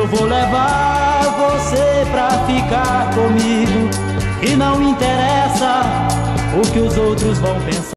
eu vou levar você pra ficar comigo, e não interessa o que os outros vão pensar.